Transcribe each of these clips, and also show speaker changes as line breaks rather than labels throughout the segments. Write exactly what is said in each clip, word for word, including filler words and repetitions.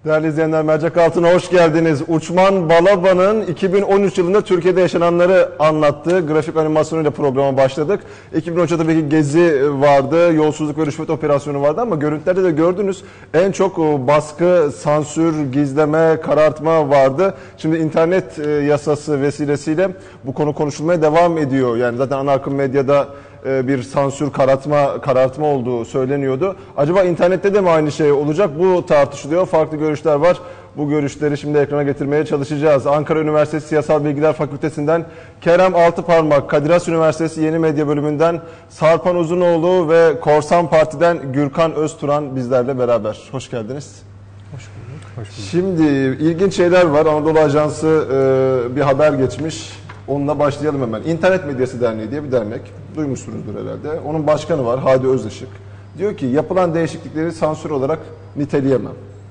Değerli izleyenler, Mercek Altın'a hoş geldiniz. Uçman Balaba'nın iki bin on üç yılında Türkiye'de yaşananları anlattığı grafik animasyonuyla programa başladık. iki bin on üçte tabii ki gezi vardı, yolsuzluk ve rüşvet operasyonu vardı ama görüntülerde de gördünüz en çok baskı, sansür, gizleme, karartma vardı. Şimdi internet yasası vesilesiyle bu konu konuşulmaya devam ediyor. Yani zaten ana akım medyada bir sansür, karartma, karartma olduğu söyleniyordu. Acaba internette de mi aynı şey olacak? Bu tartışılıyor. Farklı görüşler var. Bu görüşleri şimdi ekrana getirmeye çalışacağız. Ankara Üniversitesi Siyasal Bilgiler Fakültesinden Kerem Altıparmak, Kadir Has Üniversitesi Yeni Medya Bölümünden Sarpan Uzunoğlu ve Korsan Parti'den Gürkan Özturan bizlerle beraber. Hoş geldiniz.
Hoş bulduk. Hoş bulduk.
Şimdi ilginç şeyler var. Anadolu Ajansı e, bir haber geçmiş. Onunla başlayalım hemen. İnternet Medyası Derneği diye bir dernek. Duymuşsunuzdur herhalde. Onun başkanı var Hadi Özışık. Diyor ki yapılan değişiklikleri sansür olarak niteleyemem.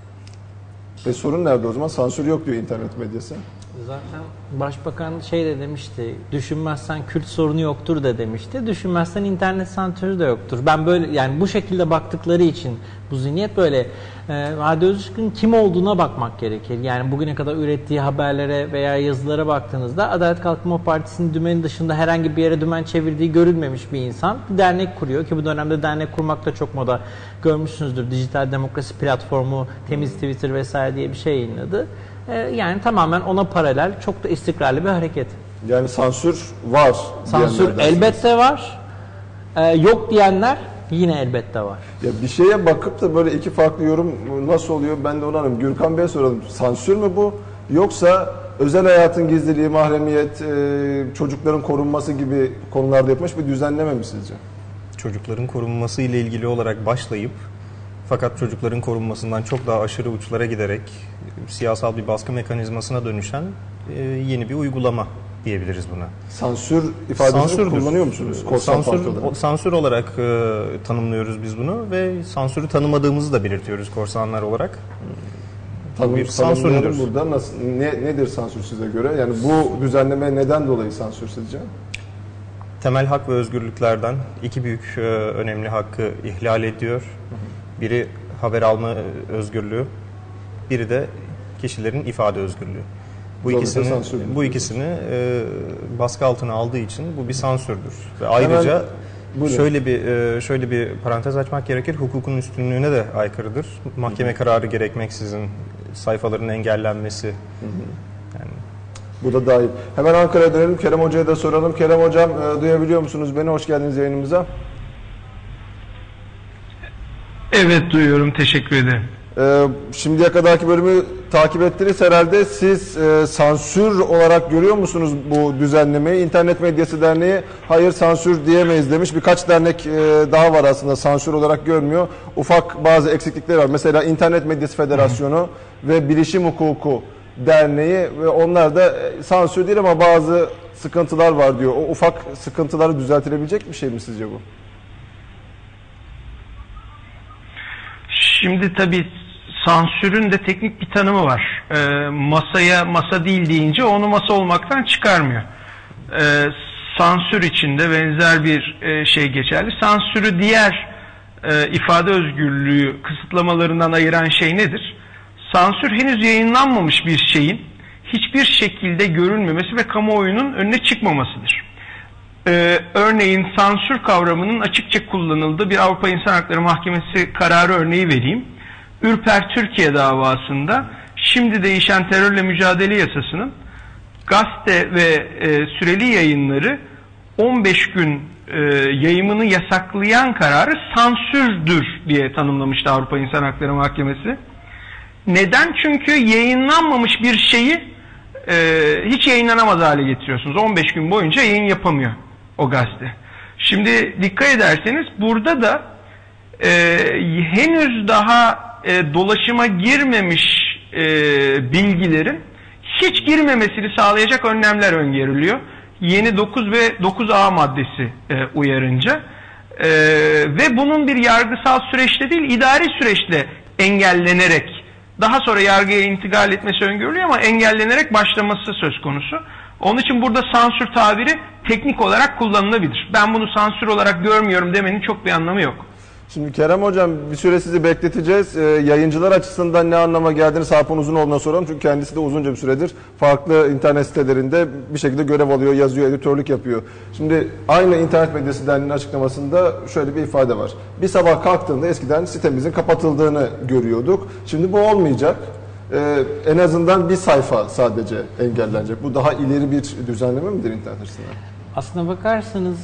Ve sorun nerede o zaman? Sansür yok diyor internet medyası.
Zaten Başbakan şey de demişti, düşünmezsen Kürt sorunu yoktur da demişti. Düşünmezsen internet sansürü de yoktur. Ben böyle, yani bu şekilde baktıkları için bu zihniyet böyle. E, Hadi Özışık'ın kim olduğuna bakmak gerekir. Yani bugüne kadar ürettiği haberlere veya yazılara baktığınızda Adalet Kalkınma Partisi'nin dümeni dışında herhangi bir yere dümen çevirdiği görülmemiş bir insan. Bir dernek kuruyor ki bu dönemde dernek kurmak da çok moda, görmüşsünüzdür. Dijital Demokrasi Platformu, Temiz Twitter vesaire diye bir şey yayınladı. E, yani tamamen ona paralel çok da istikrarlı bir hareket.
Yani sansür var.
Sansür elbette var. E, yok diyenler yine elbette var.
Ya bir şeye bakıp da böyle iki farklı yorum nasıl oluyor ben de onu anladım. Gürkan Bey'e soralım. Sansür mü bu? Yoksa özel hayatın gizliliği, mahremiyet, çocukların korunması gibi konularda yapmış bir düzenleme mi sizce?
Çocukların korunması ile ilgili olarak başlayıp fakat çocukların korunmasından çok daha aşırı uçlara giderek siyasal bir baskı mekanizmasına dönüşen yeni bir uygulama diyebiliriz buna.
Sansür ifadesini kullanıyor musunuz?
Sansür, sansür olarak e, tanımlıyoruz biz bunu ve sansürü tanımadığımızı da belirtiyoruz korsanlar olarak.
Tanım,
bir sansürüdür.
Burada nasıl, ne, nedir sansür size göre? Yani bu düzenleme neden dolayı sansür sizce?
Temel hak ve özgürlüklerden iki büyük e, önemli hakkı ihlal ediyor. Biri haber alma özgürlüğü, biri de kişilerin ifade özgürlüğü. Bu ikisini, bu ikisini e, baskı altına aldığı için bu bir sansürdür. Ve ayrıca Hemen, şöyle bir e, şöyle bir parantez açmak gerekir. Hukukun üstünlüğüne de aykırıdır. Mahkeme hı hı. kararı gerekmeksizin sayfaların engellenmesi. Hı hı.
Yani bu da dahil. Hemen Ankara'ya dönelim. Kerem Hoca'ya da soralım. Kerem Hocam e, duyabiliyor musunuz beni? Hoş geldiniz yayınımıza.
Evet duyuyorum. Teşekkür ederim.
Ee, şimdiye kadarki bölümü takip ettiniz herhalde. Siz e, sansür olarak görüyor musunuz bu düzenlemeyi? İnternet Medyası Derneği hayır sansür diyemeyiz demiş. Birkaç dernek e, daha var aslında sansür olarak görmüyor. Ufak bazı eksiklikler var. Mesela İnternet Medyası Federasyonu Hı. ve Bilişim Hukuku Derneği ve onlar da e, sansür değil ama bazı sıkıntılar var diyor. O ufak sıkıntıları düzeltilebilecek bir şey mi sizce bu?
Şimdi tabii sansürün de teknik bir tanımı var. E, masaya masa değil deyince onu masa olmaktan çıkarmıyor. E, sansür içinde benzer bir e, şey geçerli. Sansürü diğer e, ifade özgürlüğü kısıtlamalarından ayıran şey nedir? Sansür henüz yayınlanmamış bir şeyin hiçbir şekilde görülmemesi ve kamuoyunun önüne çıkmamasıdır. Ee, örneğin sansür kavramının açıkça kullanıldığı bir Avrupa İnsan Hakları Mahkemesi kararı örneği vereyim. Ürper Türkiye davasında şimdi değişen terörle mücadele yasasının gazete ve e, süreli yayınları on beş gün e, yayımını yasaklayan kararı sansürdür diye tanımlamıştı Avrupa İnsan Hakları Mahkemesi. Neden? Çünkü yayınlanmamış bir şeyi e, hiç yayınlanamaz hale getiriyorsunuz. on beş gün boyunca yayın yapamıyor o gazete. Şimdi dikkat ederseniz burada da e, henüz daha e, dolaşıma girmemiş e, bilgilerin hiç girmemesini sağlayacak önlemler öngörülüyor. Yeni dokuz ve dokuz A maddesi e, uyarınca e, ve bunun bir yargısal süreçte değil idari süreçte engellenerek daha sonra yargıya intikal etmesi öngörülüyor ama engellenerek başlaması söz konusu. Onun için burada sansür tabiri teknik olarak kullanılabilir. Ben bunu sansür olarak görmüyorum demenin çok bir anlamı yok.
Şimdi Kerem Hocam bir süre sizi bekleteceğiz. Ee, yayıncılar açısından ne anlama geldiğini Sarpan Uzunoğlu'na soralım. Çünkü kendisi de uzunca bir süredir farklı internet sitelerinde bir şekilde görev alıyor, yazıyor, editörlük yapıyor. Şimdi aynı internet medyası derneğinin açıklamasında şöyle bir ifade var. Bir sabah kalktığında eskiden sitemizin kapatıldığını görüyorduk. Şimdi bu olmayacak. Ee, en azından bir sayfa sadece engellenecek. Bu daha ileri bir düzenleme midir internet açısından?
Aslına bakarsanız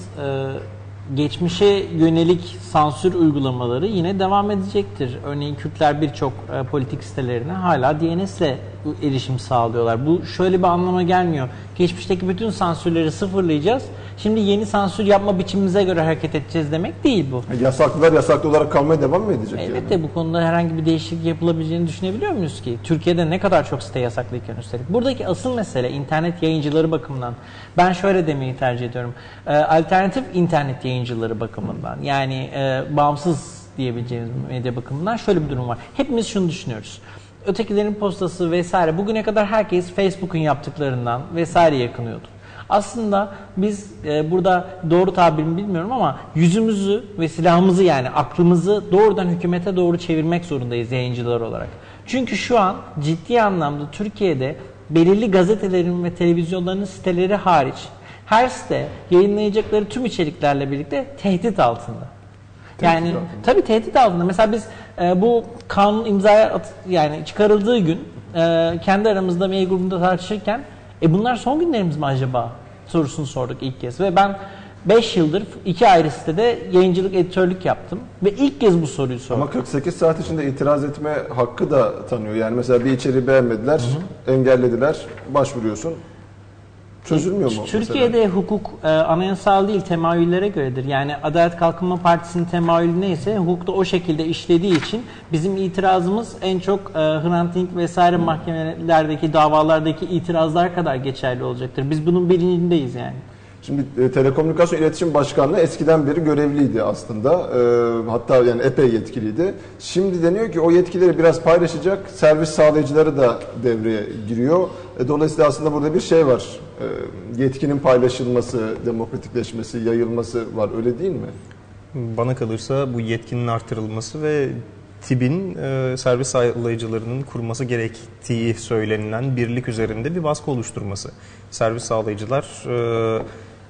e, geçmişe yönelik sansür uygulamaları yine devam edecektir. Örneğin Kürtler birçok e, politik sitelerine hala D N S ile erişim sağlıyorlar. Bu şöyle bir anlama gelmiyor. Geçmişteki bütün sansürleri sıfırlayacağız. Şimdi yeni sansür yapma biçimimize göre hareket edeceğiz demek değil bu.
Yasaklılar yasaklı olarak kalmaya devam mı edecek?
Elbette
yani?
Bu konuda herhangi bir değişiklik yapılabileceğini düşünebiliyor muyuz ki? Türkiye'de ne kadar çok site yasaklıyken üstelik. Buradaki asıl mesele internet yayıncıları bakımından. Ben şöyle demeyi tercih ediyorum. Ee, alternatif internet yayıncıları bakımından. Yani e, bağımsız diyebileceğimiz medya bakımından şöyle bir durum var. Hepimiz şunu düşünüyoruz. Ötekilerin postası vesaire bugüne kadar herkes Facebook'un yaptıklarından vesaire yakınıyordu. Aslında biz e, burada doğru tabirimi bilmiyorum ama yüzümüzü ve silahımızı yani aklımızı doğrudan hükümete doğru çevirmek zorundayız yayıncılar olarak. Çünkü şu an ciddi anlamda Türkiye'de belirli gazetelerin ve televizyonların siteleri hariç her site yayınlayacakları tüm içeriklerle birlikte tehdit altında. Yani
Tehdit
tabii tehdit altında. Mesela biz e, bu kanun imzaya at, yani çıkarıldığı gün e, kendi aramızda mail grubunda tartışırken e bunlar son günlerimiz mi acaba sorusunu sorduk ilk kez ve ben beş yıldır iki ayrı sitede yayıncılık, editörlük yaptım ve ilk kez bu soruyu sordum.
Ama kırk sekiz saat içinde itiraz etme hakkı da tanıyor. Yani mesela bir içeriği beğenmediler, hı hı. engellediler, başvuruyorsun. Çözülmüyor mu?
Türkiye'de
mesela?
hukuk e, anayasal değil temayüllere göredir. Yani Adalet Kalkınma Partisi'nin temayülü neyse hukuk da o şekilde işlediği için bizim itirazımız en çok e, Hrant Dink vesaire hmm. mahkemelerdeki davalardaki itirazlar kadar geçerli olacaktır. Biz bunun bilincindeyiz yani.
Şimdi e, Telekomünikasyon İletişim Başkanlığı eskiden beri görevliydi aslında. E, hatta yani epey yetkiliydi. Şimdi deniyor ki o yetkileri biraz paylaşacak. Servis sağlayıcıları da devreye giriyor. E, dolayısıyla aslında burada bir şey var. E, yetkinin paylaşılması, demokratikleşmesi, yayılması var. Öyle değil mi?
Bana kalırsa bu yetkinin artırılması ve T İ B'in e, servis sağlayıcılarının kurması gerektiği söylenilen birlik üzerinde bir baskı oluşturması. Servis sağlayıcılar e,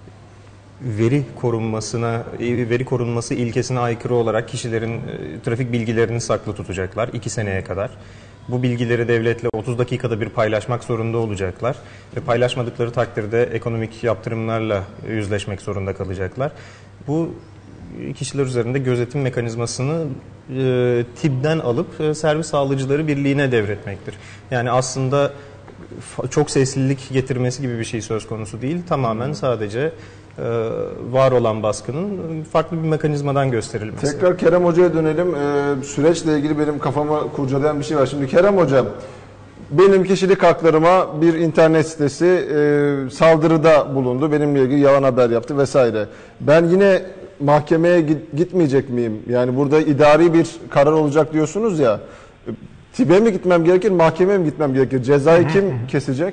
veri korunmasına, veri korunması ilkesine aykırı olarak kişilerin e, trafik bilgilerini saklı tutacaklar iki seneye kadar. Bu bilgileri devletle otuz dakikada bir paylaşmak zorunda olacaklar ve paylaşmadıkları takdirde ekonomik yaptırımlarla yüzleşmek zorunda kalacaklar. Bu kişiler üzerinde gözetim mekanizmasını e, T İ B'den alıp e, servis sağlayıcıları birliğine devretmektir. Yani aslında çok seslilik getirmesi gibi bir şey söz konusu değil. Tamamen sadece e, var olan baskının farklı bir mekanizmadan gösterilmesi.
Tekrar Kerem Hoca'ya dönelim. Ee, süreçle ilgili benim kafama kurcalayan bir şey var. Şimdi Kerem Hocam, benim kişilik haklarıma bir internet sitesi e, saldırıda bulundu. Benimle ilgili yalan haber yaptı vesaire. Ben yine mahkemeye gitmeyecek miyim? Yani burada idari bir karar olacak diyorsunuz ya. T İ B'ye mi gitmem gerekir, mahkemeye mi gitmem gerekir? Cezayı kim kesecek?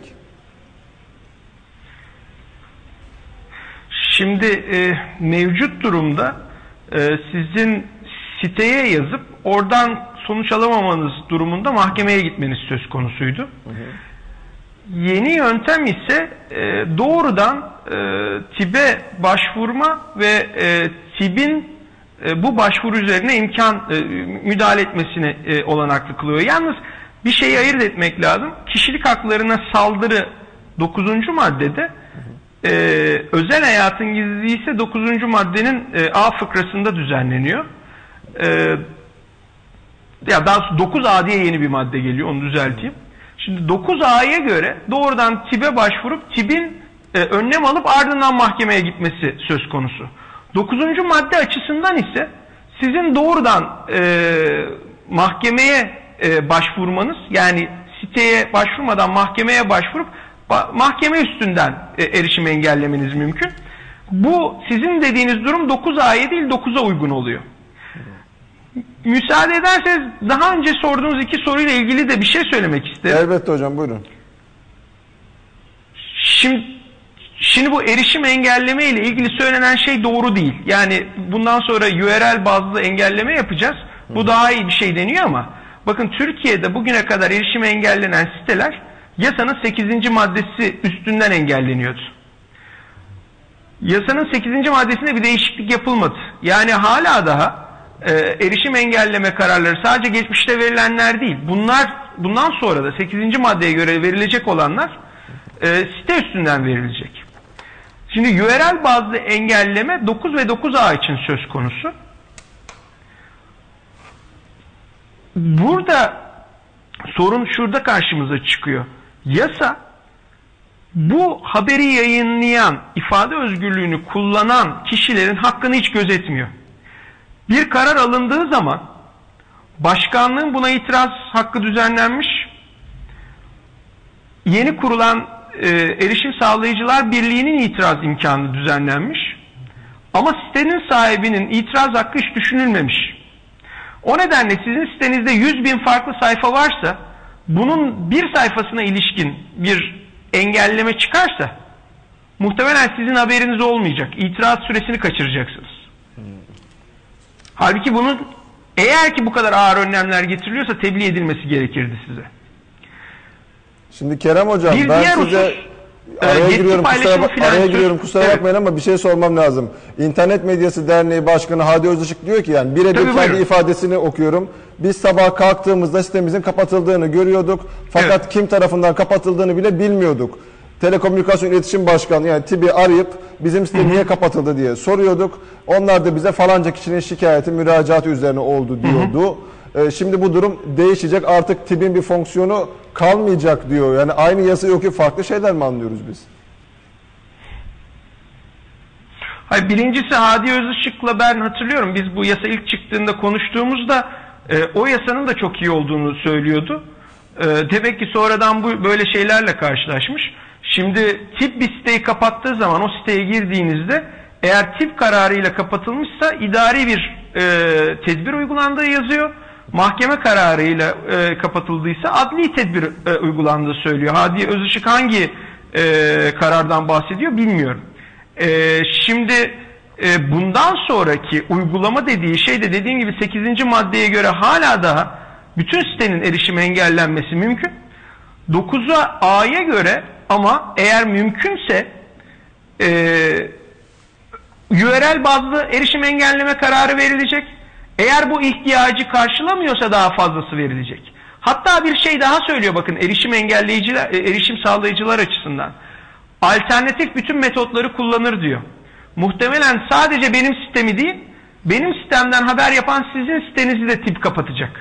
Şimdi e, mevcut durumda e, sizin siteye yazıp oradan sonuç alamamanız durumunda mahkemeye gitmeniz söz konusuydu. Hı hı. Yeni yöntem ise e, doğrudan e, T İ B'ye başvurma ve e, T İ B'in e, bu başvuru üzerine imkan e, müdahale etmesine e, olanaklı kılıyor. Yalnız bir şeyi ayırt etmek lazım. Kişilik haklarına saldırı dokuzuncu maddede, e, özel hayatın gizliliği ise dokuzuncu maddenin e, A fıkrasında düzenleniyor. E, ya daha dokuz A diye yeni bir madde geliyor, onu düzelteyim. Şimdi dokuz A'ya göre doğrudan T İ B'ye başvurup T İ B'in e, önlem alıp ardından mahkemeye gitmesi söz konusu. dokuzuncu madde açısından ise sizin doğrudan e, mahkemeye e, başvurmanız, yani siteye başvurmadan mahkemeye başvurup ba mahkeme üstünden e, erişimi engellemeniz mümkün. Bu sizin dediğiniz durum dokuz A'ya değil dokuz'a uygun oluyor. Müsaade ederseniz daha önce sorduğunuz iki soruyla ilgili de bir şey söylemek isterim.
Elbette hocam, buyurun.
Şimdi, Şimdi bu erişim engelleme ile ilgili söylenen şey doğru değil. Yani bundan sonra U R L bazlı engelleme yapacağız. Bu daha iyi bir şey deniyor ama bakın Türkiye'de bugüne kadar erişim engellenen siteler yasanın sekizinci maddesi üstünden engelleniyordu. Yasanın sekizinci maddesinde bir değişiklik yapılmadı. Yani hala daha e, erişim engelleme kararları sadece geçmişte verilenler değil. Bunlar bundan sonra da sekizinci maddeye göre verilecek olanlar e, site üstünden verilecek. Şimdi U R L bazlı engelleme dokuz ve dokuz A için söz konusu. Burada sorun şurada karşımıza çıkıyor. Yasa bu haberi yayınlayan, ifade özgürlüğünü kullanan kişilerin hakkını hiç gözetmiyor. Bir karar alındığı zaman başkanlığın buna itiraz hakkı düzenlenmiş. Yeni kurulan e, Erişim Sağlayıcılar Birliği'nin itiraz imkanı düzenlenmiş. Ama sitenin sahibinin itiraz hakkı hiç düşünülmemiş. O nedenle sizin sitenizde yüz bin farklı sayfa varsa bunun bir sayfasına ilişkin bir engelleme çıkarsa muhtemelen sizin haberiniz olmayacak. İtiraz süresini kaçıracaksınız. Hmm. Halbuki bunun eğer ki bu kadar ağır önlemler getiriliyorsa tebliğ edilmesi gerekirdi size.
Şimdi Kerem Hocam
bir
ben
diğer
size
husus,
araya,
e,
giriyorum, kusura, bak, araya giriyorum kusura
evet.
bakmayın ama bir şey sormam lazım. İnternet Medyası Derneği Başkanı Hadi Özışık diyor ki yani birebir kendi
buyurun.
ifadesini okuyorum. Biz sabah kalktığımızda sitemizin kapatıldığını görüyorduk. Fakat evet. kim tarafından kapatıldığını bile bilmiyorduk. Telekomünikasyon İletişim Başkanı yani T İ B'i arayıp bizim site niye kapatıldı diye soruyorduk. Onlar da bize falanca kişinin şikayeti, müracaatı üzerine oldu diyordu. Hı hı. Şimdi bu durum değişecek. Artık T İ B'in bir fonksiyonu kalmayacak diyor. Yani aynı yasa yok ki farklı şeyler mi anlıyoruz biz?
Hayır, birincisi Hadi Özışık'la ben hatırlıyorum. Biz bu yasa ilk çıktığında konuştuğumuzda e, o yasanın da çok iyi olduğunu söylüyordu. E, demek ki sonradan bu böyle şeylerle karşılaşmış. Şimdi tip bir siteyi kapattığı zaman o siteye girdiğinizde eğer tip kararıyla kapatılmışsa idari bir e, tedbir uygulandığı yazıyor. Mahkeme kararıyla e, kapatıldıysa adli tedbir e, uygulandığı söylüyor. Hadi Özışık hangi e, karardan bahsediyor bilmiyorum. E, şimdi e, bundan sonraki uygulama dediği şey de dediğim gibi sekizinci maddeye göre hala daha bütün sitenin erişimi engellenmesi mümkün. dokuz A'ya göre ama eğer mümkünse e, U R L bazlı erişim engelleme kararı verilecek. Eğer bu ihtiyacı karşılamıyorsa daha fazlası verilecek. Hatta bir şey daha söylüyor bakın erişim engelleyiciler, erişim sağlayıcılar açısından. Alternatif bütün metotları kullanır diyor. Muhtemelen sadece benim sitemi değil, benim sitemden haber yapan sizin sitenizi de tip kapatacak.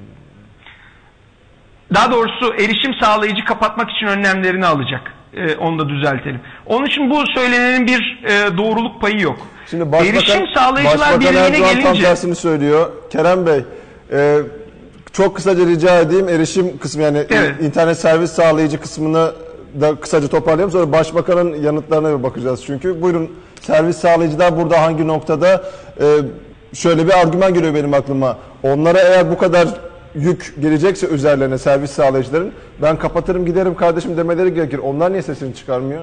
Daha doğrusu erişim sağlayıcı kapatmak için önlemlerini alacak. Ee, onu da düzeltelim. Onun için bu söylenenin bir e, doğruluk payı yok.
Şimdi Başbakan,
erişim sağlayıcılar
Başbakan
birliğine
Erdoğan
gelince...
tam tersini söylüyor. Kerem Bey, e, çok kısaca rica edeyim erişim kısmı yani
evet.
internet servis sağlayıcı kısmını da kısaca toparlayalım. Sonra Başbakan'ın yanıtlarına bir bakacağız. Çünkü buyurun servis sağlayıcılar burada hangi noktada e, şöyle bir argüman geliyor benim aklıma. Onlara eğer bu kadar yük gelecekse üzerlerine servis sağlayıcıların ben kapatırım giderim kardeşim demeleri gerekir. Onlar niye sesini çıkarmıyor?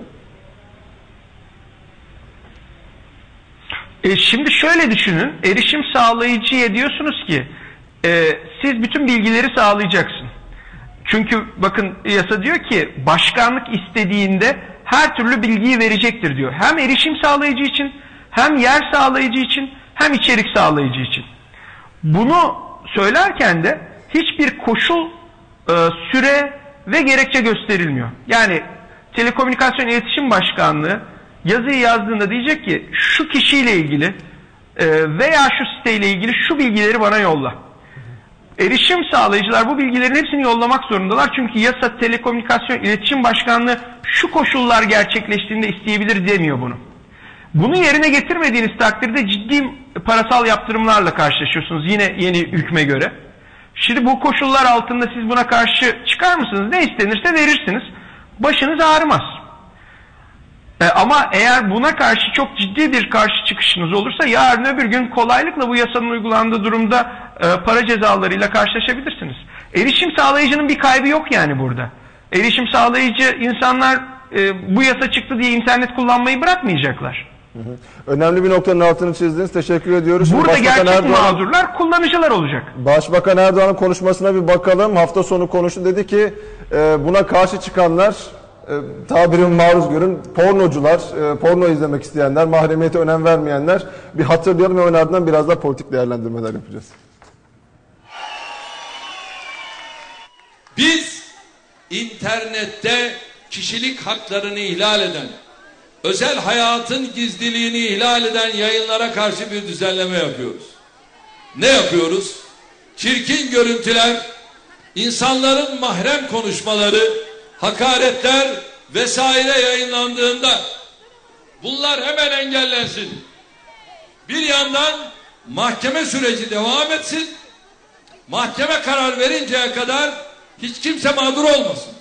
E şimdi şöyle düşünün. Erişim sağlayıcıya diyorsunuz ki e, siz bütün bilgileri sağlayacaksın. Çünkü bakın yasa diyor ki başkanlık istediğinde her türlü bilgiyi verecektir diyor. Hem erişim sağlayıcı için hem yer sağlayıcı için hem içerik sağlayıcı için. Bunu söylerken de hiçbir koşul, e, süre ve gerekçe gösterilmiyor. Yani Telekomünikasyon İletişim Başkanlığı yazıyı yazdığında diyecek ki şu kişiyle ilgili e, veya şu siteyle ilgili şu bilgileri bana yolla. Erişim sağlayıcılar bu bilgilerin hepsini yollamak zorundalar. Çünkü yasa Telekomünikasyon İletişim Başkanlığı şu koşullar gerçekleştiğinde isteyebilir demiyor bunu. Bunu yerine getirmediğiniz takdirde ciddi parasal yaptırımlarla karşılaşıyorsunuz yine yeni hükme göre. Şimdi bu koşullar altında siz buna karşı çıkar mısınız? Ne istenirse verirsiniz. Başınız ağrımaz. E, ama eğer buna karşı çok ciddi bir karşı çıkışınız olursa yarın öbür gün kolaylıkla bu yasanın uygulandığı durumda e, para cezalarıyla karşılaşabilirsiniz. Erişim sağlayıcının bir kaybı yok yani burada. Erişim sağlayıcı insanlar e, bu yasa çıktı diye internet kullanmayı bırakmayacaklar.
Hı hı. Önemli bir noktanın altını çizdiniz. Teşekkür ediyoruz. Şimdi
Burada
Başbakan
gerçek
Erdoğan,
mağdurlar kullanıcılar olacak.
Başbakan Erdoğan'ın konuşmasına bir bakalım. Hafta sonu konuştu. Dedi ki e, buna karşı çıkanlar, e, tabirimi maruz görün, pornocular, e, porno izlemek isteyenler, mahremiyete önem vermeyenler. Bir hatırlayalım ve ön ardından biraz daha politik değerlendirmeler yapacağız.
Biz internette kişilik haklarını ihlal eden, özel hayatın gizliliğini ihlal eden yayınlara karşı bir düzenleme yapıyoruz. Ne yapıyoruz? Çirkin görüntüler, insanların mahrem konuşmaları, hakaretler vesaire yayınlandığında bunlar hemen engellensin. Bir yandan mahkeme süreci devam etsin. Mahkeme karar verinceye kadar hiç kimse mağdur olmasın.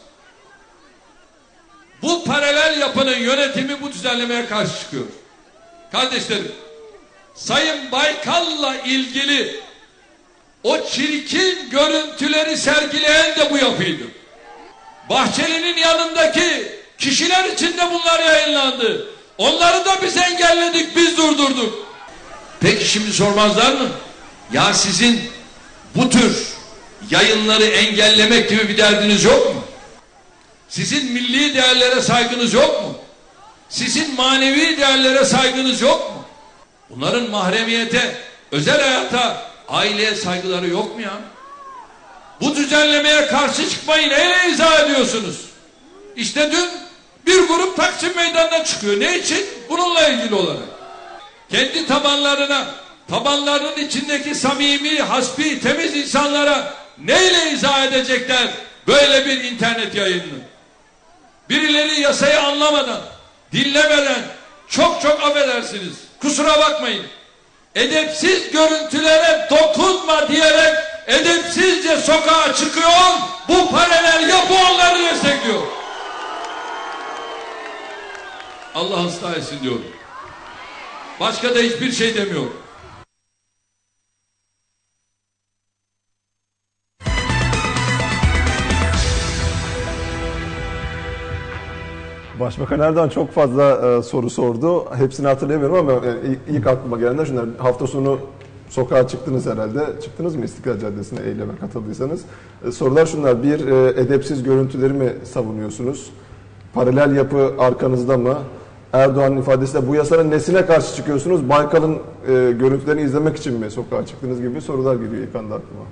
Bu paralel yapının yönetimi bu düzenlemeye karşı çıkıyor. Kardeşlerim, Sayın Baykal'la ilgili o çirkin görüntüleri sergileyen de bu yapıydı. Bahçeli'nin yanındaki kişiler için de bunlar yayınlandı. Onları da biz engelledik, biz durdurduk. Peki şimdi sormazlar mı? Ya sizin bu tür yayınları engellemek gibi bir derdiniz yok mu? Sizin milli değerlere saygınız yok mu? Sizin manevi değerlere saygınız yok mu? Bunların mahremiyete, özel hayata, aileye saygıları yok mu ya? Bu düzenlemeye karşı çıkmayı neyle izah ediyorsunuz? İşte dün bir grup Taksim Meydanı'na çıkıyor. Ne için? Bununla ilgili olarak. Kendi tabanlarına, tabanlarının içindeki samimi, hasbi, temiz insanlara neyle izah edecekler böyle bir internet yayınını? Birileri yasayı anlamadan, dinlemeden, çok çok affedersiniz, kusura bakmayın, edepsiz görüntülere dokunma diyerek edepsizce sokağa çıkıyor, bu paralel yapı onları destekliyor. Allah ıslah etsin diyorum. Başka da hiçbir şey demiyorum.
Başbakan Erdoğan çok fazla e, soru sordu. Hepsini hatırlayamıyorum ama yani ilk, ilk aklıma gelenler şunlar. Hafta sonu sokağa çıktınız herhalde. Çıktınız mı İstiklal Caddesi'ne eyleme katıldıysanız? E, sorular şunlar. Bir, e, edepsiz görüntüleri mi savunuyorsunuz? Paralel yapı arkanızda mı? Erdoğan'ın ifadesiyle bu yasanın nesine karşı çıkıyorsunuz? Baykal'ın e, görüntülerini izlemek için mi sokağa çıktınız gibi sorular geliyor ilk anda aklıma.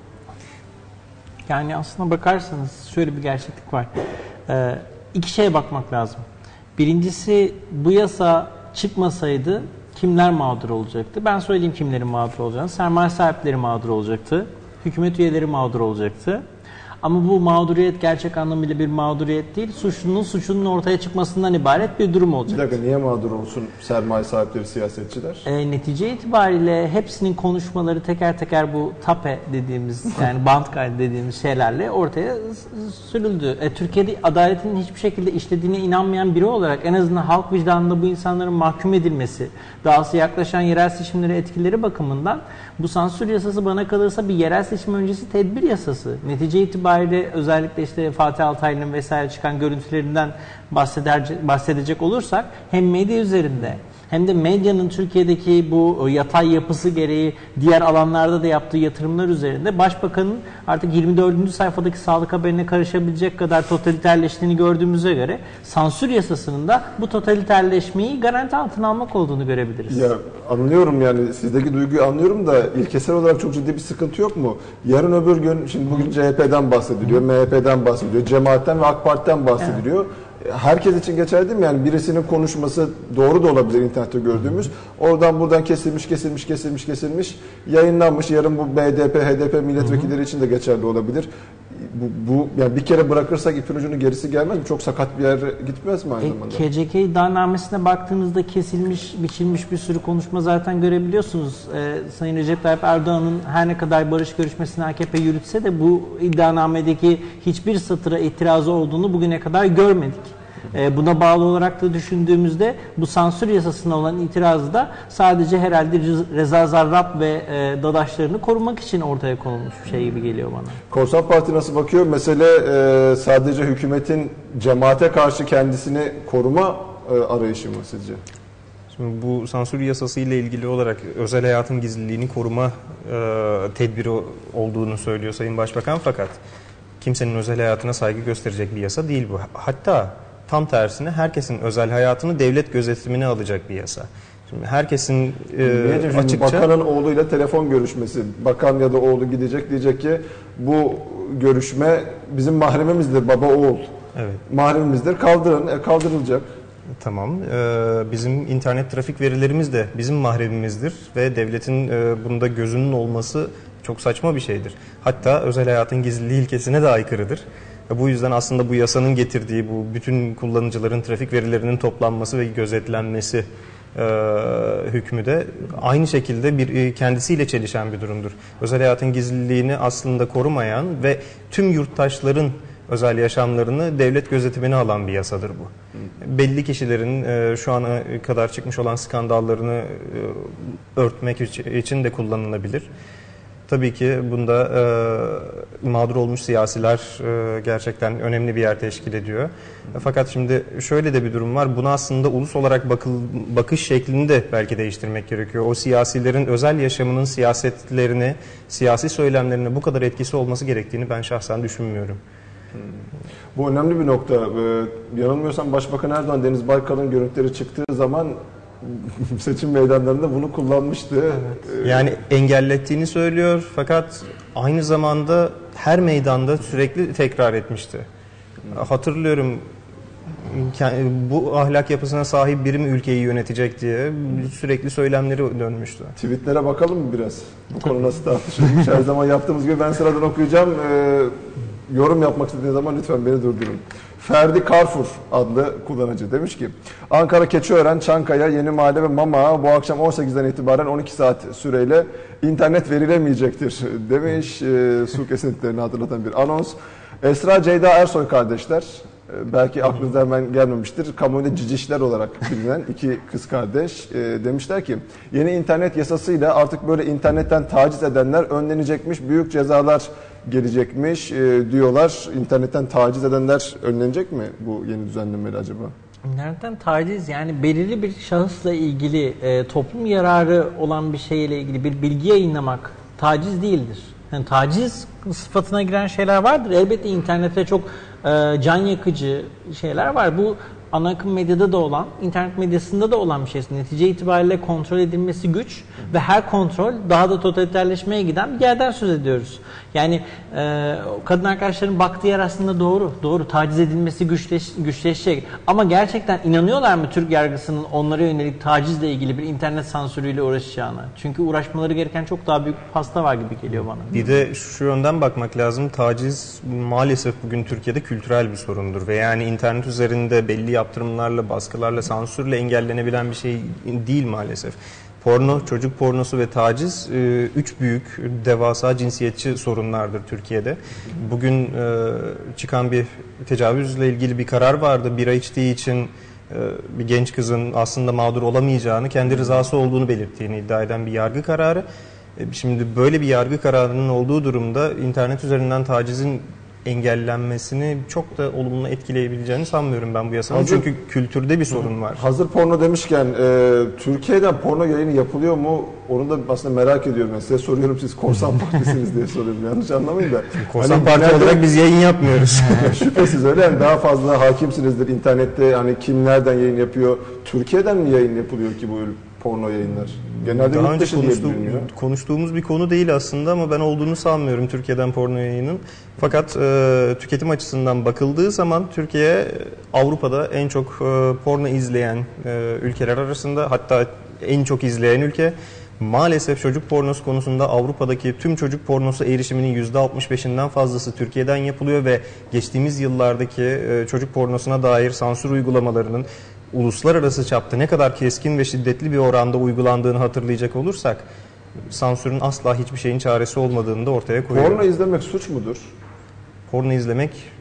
Yani aslına bakarsanız şöyle bir gerçeklik var. Ee, iki şeye bakmak lazım. Birincisi, bu yasa çıkmasaydı kimler mağdur olacaktı? Ben söyleyeyim kimlerin mağdur olacağını. Sermaye sahipleri mağdur olacaktı. Hükümet üyeleri mağdur olacaktı. Ama bu mağduriyet gerçek anlamıyla bir mağduriyet değil, suçlunun suçunun ortaya çıkmasından ibaret bir durum olacak.
Bir dakika, niye mağdur olsun sermaye sahipleri, siyasetçiler?
E, netice itibariyle hepsinin konuşmaları teker teker bu tape dediğimiz yani band kaydı dediğimiz şeylerle ortaya sürüldü. E, Türkiye'de adaletin hiçbir şekilde işlediğine inanmayan biri olarak en azından halk vicdanında bu insanların mahkum edilmesi, dahası yaklaşan yerel seçimlere etkileri bakımından bu sansür yasası bana kalırsa bir yerel seçim öncesi tedbir yasası. Netice itibariyle özellikle işte Fatih Altaylı'nın vesaire çıkan görüntülerinden bahseder, bahsedecek olursak hem medya üzerinde hem de medyanın Türkiye'deki bu yatay yapısı gereği diğer alanlarda da yaptığı yatırımlar üzerinde Başbakan'ın artık yirmi dördüncü sayfadaki sağlık haberine karışabilecek kadar totaliterleştiğini gördüğümüze göre sansür yasasının da bu totaliterleşmeyi garanti altına almak olduğunu görebiliriz.
Ya anlıyorum, yani sizdeki duyguyu anlıyorum da ilkesel olarak çok ciddi bir sıkıntı yok mu? Yarın öbür gün, şimdi bugün C H P'den bahsediliyor, M H P'den bahsediliyor, Cemaat'ten ve AK Parti'den bahsediliyor. Evet. Herkes için geçerli değil mi? Yani birisinin konuşması doğru da olabilir internette gördüğümüz. Oradan buradan kesilmiş, kesilmiş, kesilmiş, kesilmiş, yayınlanmış. Yarın bu B D P, H D P milletvekilleri için de geçerli olabilir. Bu, bu yani bir kere bırakırsak ipin ucunun gerisi gelmez mi? Çok sakat bir yer gitmez mi aynı
e,
zamanda?
K C K iddianamesine baktığınızda kesilmiş, biçilmiş bir sürü konuşma zaten görebiliyorsunuz. E, Sayın Recep Tayyip Erdoğan'ın her ne kadar barış görüşmesini A K P yürütse de bu iddianamedeki hiçbir satıra itirazı olduğunu bugüne kadar görmedik. E, buna bağlı olarak da düşündüğümüzde bu sansür yasasına olan itirazı da sadece herhalde Rız- Reza Zarrab ve e, dadaşlarını korumak için ortaya konulmuş bir şey gibi geliyor bana.
Korsan Parti nasıl bakıyor? Mesele e, sadece hükümetin cemaate karşı kendisini koruma e, arayışı mı sizce?
Şimdi bu sansür yasası ile ilgili olarak özel hayatın gizliliğini koruma e, tedbiri olduğunu söylüyor Sayın Başbakan, fakat kimsenin özel hayatına saygı gösterecek bir yasa değil bu. Hatta tam tersine herkesin özel hayatını devlet gözetimine alacak bir yasa. Şimdi herkesin e,
Niyece şimdi
açıkça...
bakanın oğluyla telefon görüşmesi, bakan ya da oğlu gidecek, diyecek ki bu görüşme bizim mahremimizdir, baba oğul.
Evet.
Mahremimizdir, kaldırın, e, kaldırılacak.
Tamam. Ee, bizim internet trafik verilerimiz de bizim mahremimizdir ve devletin e, bunda gözünün olması çok saçma bir şeydir. Hatta özel hayatın gizliliği ilkesine de aykırıdır. Ve bu yüzden aslında bu yasanın getirdiği bu bütün kullanıcıların trafik verilerinin toplanması ve gözetlenmesi e, hükmü de aynı şekilde bir e, kendisiyle çelişen bir durumdur. Özel hayatın gizliliğini aslında korumayan ve tüm yurttaşların özel yaşamlarını devlet gözetimine alan bir yasadır bu. Hı. Belli kişilerin e, şu ana kadar çıkmış olan skandallarını e, örtmek için de kullanılabilir. Tabii ki bunda e, mağdur olmuş siyasiler e, gerçekten önemli bir yer teşkil ediyor. E, fakat şimdi şöyle de bir durum var. Buna aslında ulus olarak bakıl, bakış şeklini de belki değiştirmek gerekiyor. O siyasilerin özel yaşamının siyasetlerini, siyasi söylemlerine bu kadar etkisi olması gerektiğini ben şahsen düşünmüyorum.
Hmm. Bu önemli bir nokta. Ee, yanılmıyorsam Başbakan Erdoğan, Deniz Baykal'ın görüntüleri çıktığı zaman seçim meydanlarında bunu kullanmıştı.
Evet. Yani engellettiğini söylüyor fakat aynı zamanda her meydanda sürekli tekrar etmişti. Hmm. Hatırlıyorum, bu ahlak yapısına sahip biri mi ülkeyi yönetecek diye sürekli söylemleri dönmüştü.
Tweetlere bakalım mı biraz? Bu konu nasıl tartışılmış? Her zaman yaptığımız gibi ben sıradan okuyacağım. Ee, yorum yapmak istediğiniz zaman lütfen beni durdurun. Ferdi Carrefour adlı kullanıcı demiş ki Ankara, Keçiören, Çankaya, Yenimahalle ve Mama bu akşam on sekizden itibaren on iki saat süreyle internet verilemeyecektir demiş. E, su kesintilerini hatırlatan bir anons. Esra Ceyda Ersoy kardeşler, e, belki aklınıza hemen gelmemiştir, kamuoyunda cicişler olarak bilinen iki kız kardeş e, demişler ki yeni internet yasasıyla artık böyle internetten taciz edenler önlenecekmiş, büyük cezalar gelecekmiş e, diyorlar. İnternetten taciz edenler önlenecek mi bu yeni düzenlemeyle acaba?
Nereden taciz? Yani belirli bir şahısla ilgili e, toplum yararı olan bir şeyle ilgili bir bilgi yayınlamak taciz değildir. Yani taciz sıfatına giren şeyler vardır. Elbette internette çok e, can yakıcı şeyler var. Bu ana akım medyada da olan, internet medyasında da olan bir şey. Netice itibariyle kontrol edilmesi güç ve her kontrol daha da totaliterleşmeye giden bir yerden söz ediyoruz. Yani e, kadın arkadaşların baktığı yer aslında doğru. Doğru. Taciz edilmesi güçleş, güçleşecek. Ama gerçekten inanıyorlar mı Türk yargısının onlara yönelik tacizle ilgili bir internet sansürüyle uğraşacağına? Çünkü uğraşmaları gereken çok daha büyük bir pasta var gibi geliyor bana.
Bir de şu yönden bakmak lazım. Taciz maalesef bugün Türkiye'de kültürel bir sorundur ve yani internet üzerinde belli yaptırımlarla, baskılarla, sansürle engellenebilen bir şey değil maalesef. Porno, çocuk pornosu ve taciz üç büyük devasa cinsiyetçi sorunlardır Türkiye'de. Bugün çıkan bir tecavüzle ilgili bir karar vardı. Bira içtiği için bir genç kızın aslında mağdur olamayacağını, kendi rızası olduğunu belirttiğini iddia eden bir yargı kararı. Şimdi böyle bir yargı kararının olduğu durumda internet üzerinden tacizin engellenmesini çok da olumlu etkileyebileceğini sanmıyorum ben bu yasanın.
Hazır,
çünkü kültürde bir sorun var.
Hazır porno demişken e, Türkiye'den porno yayını yapılıyor mu? Onu da aslında merak ediyorum. Yani size soruyorum, siz korsan partisiniz diye soruyorum. Yanlış anlamayın da.
Korsan
hani
parti
genelde,
olarak biz yayın yapmıyoruz.
Şüphesiz öyle. Yani daha fazla hakimsinizdir internette. Hani kim nereden yayın yapıyor? Türkiye'den mi yayın yapılıyor ki bu porno yayınlar? Genelde
Daha
yurt
önce
dışı diye
konuştuğum,
biliniyor.
konuştuğumuz bir konu değil aslında ama ben olduğunu sanmıyorum Türkiye'den porno yayının. Fakat e, tüketim açısından bakıldığı zaman Türkiye Avrupa'da en çok e, porno izleyen e, ülkeler arasında, hatta en çok izleyen ülke. Maalesef çocuk pornosu konusunda Avrupa'daki tüm çocuk pornosu erişiminin yüzde altmış beşinden fazlası Türkiye'den yapılıyor ve geçtiğimiz yıllardaki e, çocuk pornosuna dair sansür uygulamalarının uluslararası çapta ne kadar keskin ve şiddetli bir oranda uygulandığını hatırlayacak olursak sansürün asla hiçbir şeyin çaresi olmadığını da ortaya koyuyor.
Porno izlemek suç mudur?
Porno izlemek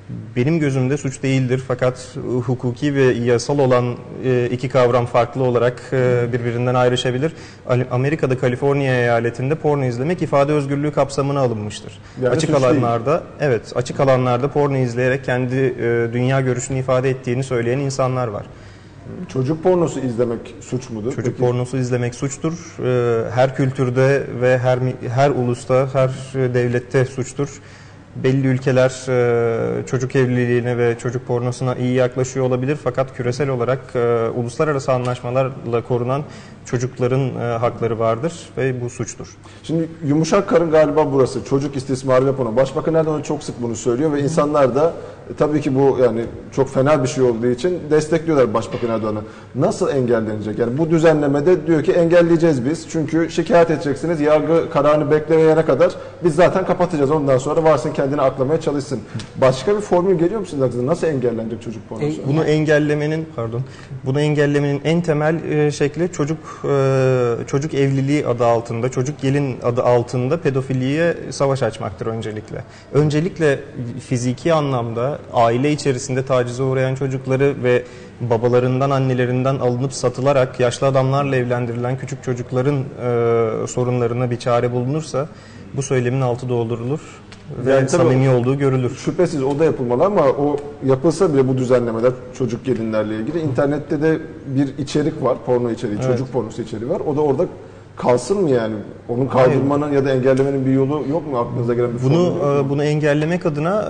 benim gözümde suç değildir fakat hukuki ve yasal olan iki kavram farklı olarak birbirinden ayrışabilir. Amerika'da Kaliforniya eyaletinde porno izlemek ifade özgürlüğü kapsamına alınmıştır.
Yani
açık alanlarda değil. Evet, açık alanlarda porno izleyerek kendi dünya görüşünü ifade ettiğini söyleyen insanlar var.
Çocuk pornosu izlemek suç mudur?
Çocuk
Peki.
pornosu izlemek suçtur. Her kültürde ve her her ulusta, her devlette suçtur. Belli ülkeler çocuk evliliğine ve çocuk pornosuna iyi yaklaşıyor olabilir fakat küresel olarak uluslararası anlaşmalarla korunan çocukların hakları vardır ve bu suçtur.
Şimdi yumuşak karın galiba burası. Çocuk istismarı ve porno. Başbakan Erdoğan çok sık bunu söylüyor ve insanlar da e, tabii ki bu yani çok fena bir şey olduğu için destekliyorlar Başbakan Erdoğan'ı. Nasıl engellenecek? Yani bu düzenlemede diyor ki engelleyeceğiz biz. Çünkü şikayet edeceksiniz. Yargı kararını beklemeyene kadar biz zaten kapatacağız. Ondan sonra varsın kendini aklamaya çalışsın. Başka bir formül geliyor mu sizin aklınıza? Nasıl engellenecek çocuk pornosu?
E, bunu engellemenin pardon. Bunu engellemenin en temel e, şekli çocuk e, çocuk evliliği adı altında, çocuk gelin adı altında pedofiliye savaş açmaktır öncelikle. Öncelikle fiziki anlamda aile içerisinde tacize uğrayan çocukları ve babalarından, annelerinden alınıp satılarak yaşlı adamlarla evlendirilen küçük çocukların e, sorunlarına bir çare bulunursa bu söylemin altı doldurulur ve
Yani tabii
samimi olduğu görülür.
Şüphesiz o da yapılmalı ama o yapılsa bile bu düzenlemeler çocuk gelinlerle ilgili internette de bir içerik var, porno içeriği,
Evet.
çocuk pornosu içeriği var. O da orada kalsın mı yani? Onun kaldırmanın Hayır. ya da engellemenin bir yolu yok mu aklınıza gelen bir
bunu
formül?
e, bunu engellemek adına